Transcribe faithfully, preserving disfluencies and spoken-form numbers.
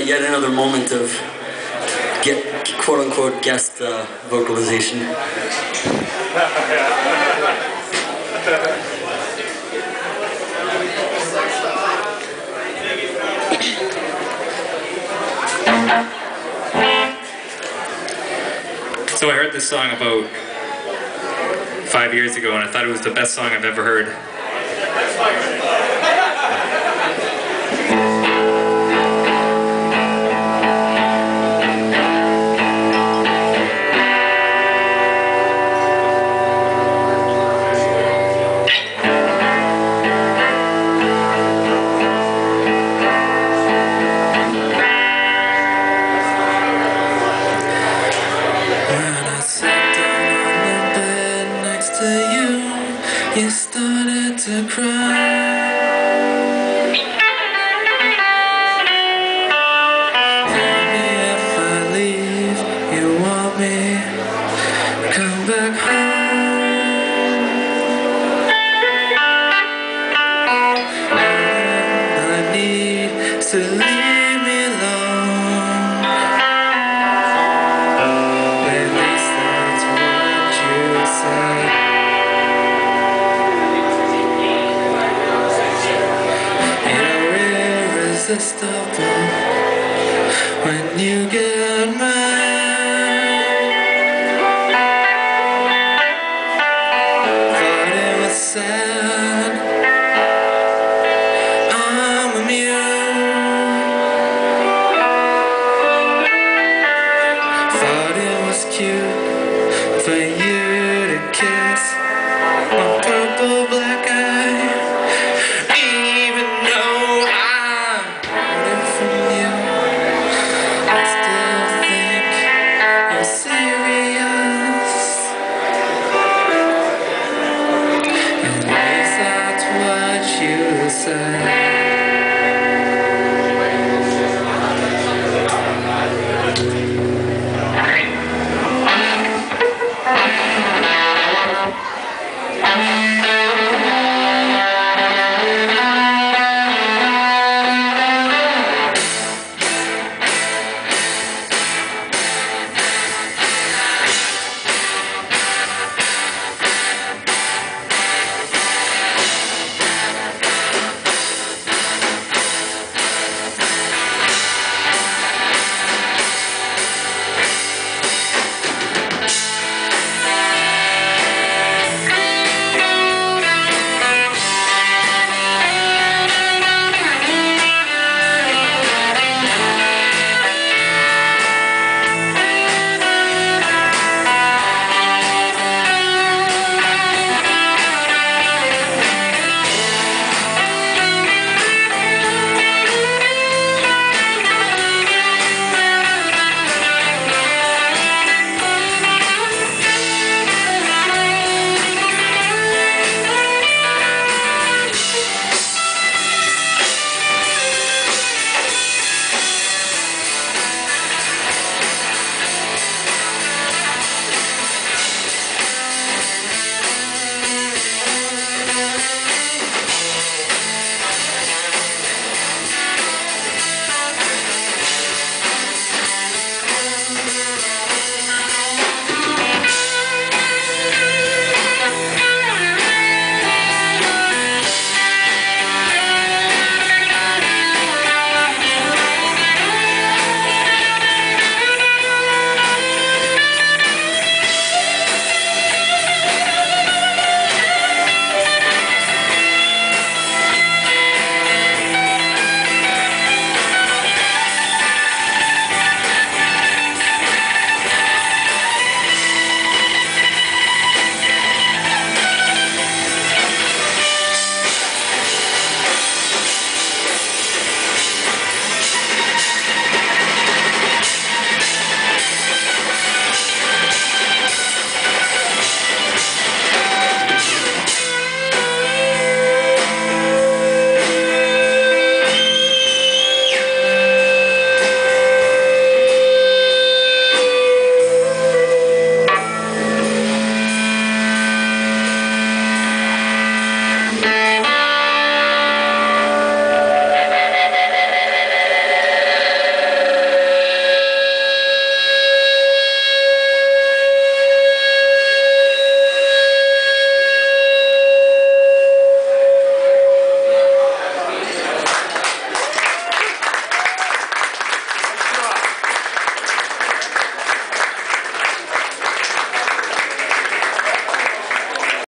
yet another moment of get, quote-unquote guest uh, vocalization. So I heard this song about five years ago, and I thought it was the best song I've ever heard. You started to cry. Tell me if I leave, you want me to come back home. All I need is to leave me alone. At least that's what you said. Irresistible when you get mad. Thought it was sad, I'm immune. Thought it was cute,